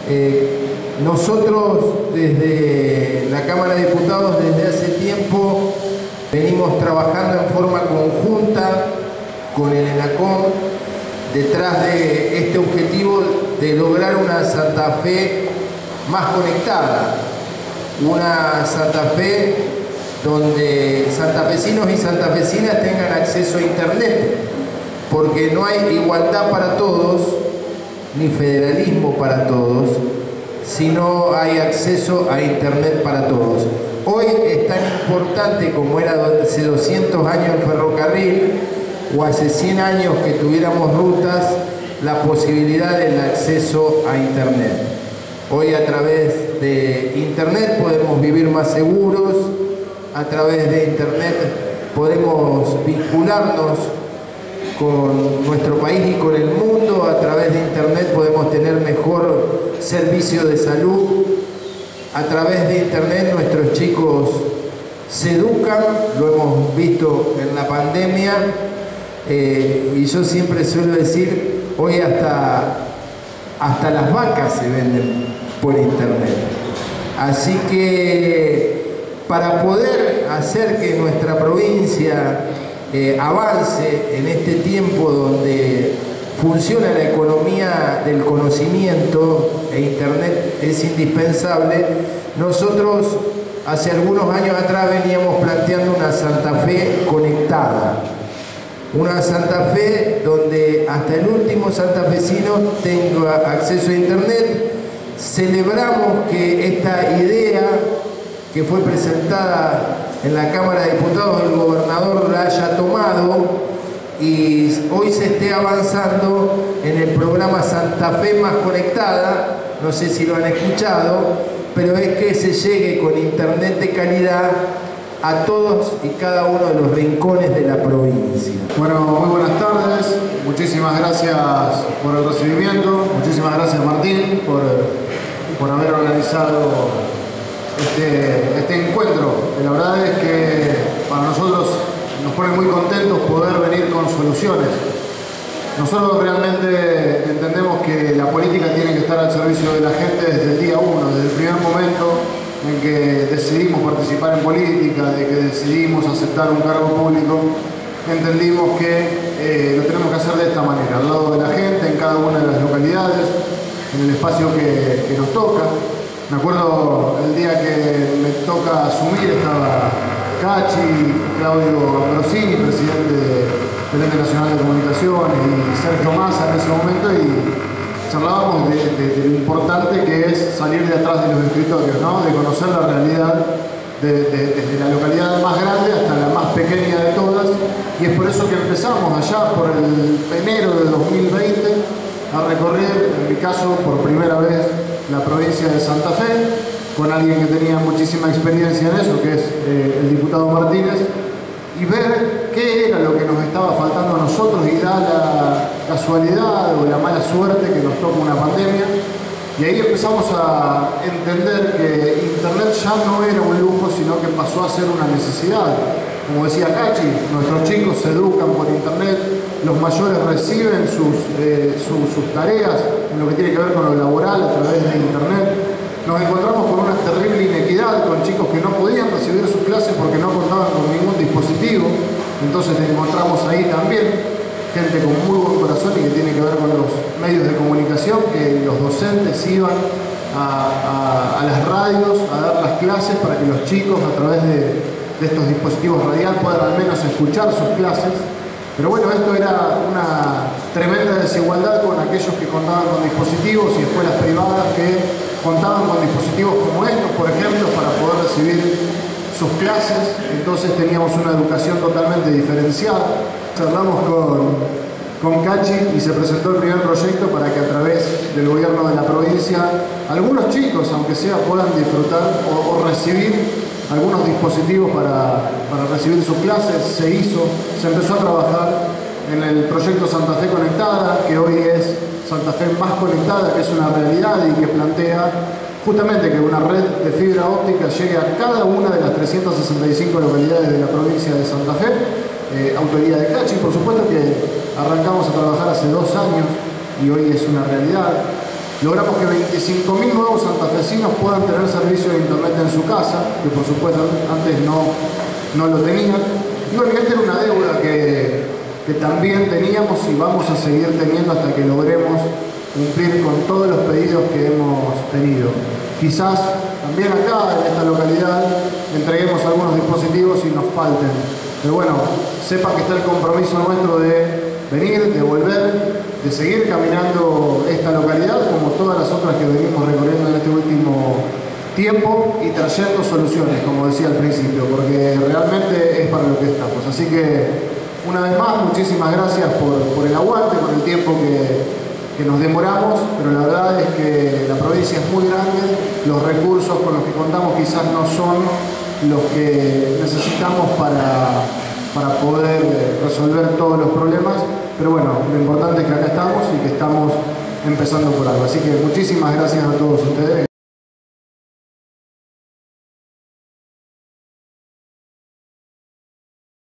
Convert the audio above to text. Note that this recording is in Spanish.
Nosotros desde la Cámara de Diputados desde hace tiempo venimos trabajando en forma conjunta con el ENACOM detrás de este objetivo de lograr una Santa Fe más conectada, una Santa Fe donde santafesinos y santafesinas tengan acceso a Internet, porque no hay igualdad para todos, ni federalismo para todos, sino hay acceso a Internet para todos. Hoy es tan importante como era hace 200 años el ferrocarril, o hace 100 años que tuviéramos rutas, la posibilidad del acceso a Internet. Hoy a través de Internet podemos vivir más seguros, a través de Internet podemos vincularnos con nuestro país y con el mundo, a través de Internet podemos tener mejor servicio de salud, a través de Internet nuestros chicos se educan, lo hemos visto en la pandemia, y yo siempre suelo decir, hoy hasta las vacas se venden por Internet. Así que para poder hacer que nuestra provincia avance en este tiempo donde funciona la economía del conocimiento e Internet es indispensable, nosotros hace algunos años atrás veníamos planteando una Santa Fe conectada. Una Santa Fe donde hasta el último santafesino tenga acceso a Internet. Celebramos que esta idea que fue presentada en la Cámara de Diputados, el gobernador la haya tomado y hoy se esté avanzando en el programa Santa Fe Más Conectada. No sé si lo han escuchado, pero es que se llegue con Internet de calidad a todos y cada uno de los rincones de la provincia. Bueno, muy buenas tardes, muchísimas gracias por el recibimiento, muchísimas gracias Martín por haber organizado este encuentro. La verdad es que para nosotros nos pone muy contentos poder venir con soluciones. Nosotros realmente entendemos que la política tiene que estar al servicio de la gente desde el día uno, desde el primer momento en que decidimos participar en política, de que decidimos aceptar un cargo público, entendimos que lo tenemos que hacer de esta manera, al lado de la gente, en cada una de las localidades, en el espacio que nos toca. Me acuerdo el día que me toca asumir, estaba Cachi, Claudio Ambrosini, presidente del Ente Nacional de Comunicaciones, y Sergio Massa en ese momento, y charlábamos de lo importante que es salir de atrás de los escritorios, ¿no? De conocer la realidad desde la localidad más grande hasta la más pequeña de todas, y es por eso que empezamos allá por el enero del 2020 a recorrer, en mi caso por primera vez, la provincia de Santa Fe, con alguien que tenía muchísima experiencia en eso, que es el diputado Martínez, y ver qué era lo que nos estaba faltando a nosotros, y da la casualidad o la mala suerte que nos toca una pandemia. Y ahí empezamos a entender que Internet ya no era un lujo, sino que pasó a ser una necesidad. Como decía Cachi, nuestros chicos se educan por Internet, los mayores reciben sus tareas en lo que tiene que ver con lo laboral a través de Internet. Nos encontramos con una terrible inequidad, con chicos que no podían recibir sus clases porque no contaban con ningún dispositivo. Entonces encontramos ahí también gente con muy buen corazón y que tiene que ver con los medios de comunicación, que los docentes iban a las radios a dar las clases para que los chicos a través de estos dispositivos radial puedan al menos escuchar sus clases. Pero bueno, esto era una tremenda desigualdad con aquellos que contaban con dispositivos y escuelas privadas que contaban con dispositivos como estos, por ejemplo, para poder recibir sus clases. Entonces teníamos una educación totalmente diferenciada. Charlamos con Cachi y se presentó el primer proyecto para que a través del gobierno de la provincia algunos chicos, aunque sea, puedan disfrutar o recibir algunos dispositivos para recibir sus clases. Se empezó a trabajar en el proyecto Santa Fe Conectada, que hoy es Santa Fe Más Conectada, que es una realidad y que plantea justamente que una red de fibra óptica llegue a cada una de las 365 localidades de la provincia de Santa Fe. Autoría de Cachi, por supuesto, que arrancamos a trabajar hace 2 años y hoy es una realidad. logramos que 25.000 nuevos santafesinos puedan tener servicio de internet en su casa, que por supuesto antes no lo tenían. Y obviamente era una deuda que también teníamos y vamos a seguir teniendo hasta que logremos cumplir con todos los pedidos que hemos tenido. Quizás también acá, en esta localidad, entreguemos algunos dispositivos y nos falten. Pero bueno, sepa que está el compromiso nuestro de venir, de volver, de seguir caminando esta localidad como todas las otras que venimos recorriendo en este último tiempo y trayendo soluciones, como decía al principio, porque realmente es para lo que estamos. Así que, una vez más, muchísimas gracias por el aguante, por el tiempo que nos demoramos, pero la verdad es que la provincia es muy grande, los recursos con los que contamos quizás no son los que necesitamos para poder resolver todos los problemas, pero bueno, lo importante es que acá estamos y que estamos empezando por algo. Así que muchísimas gracias a todos ustedes.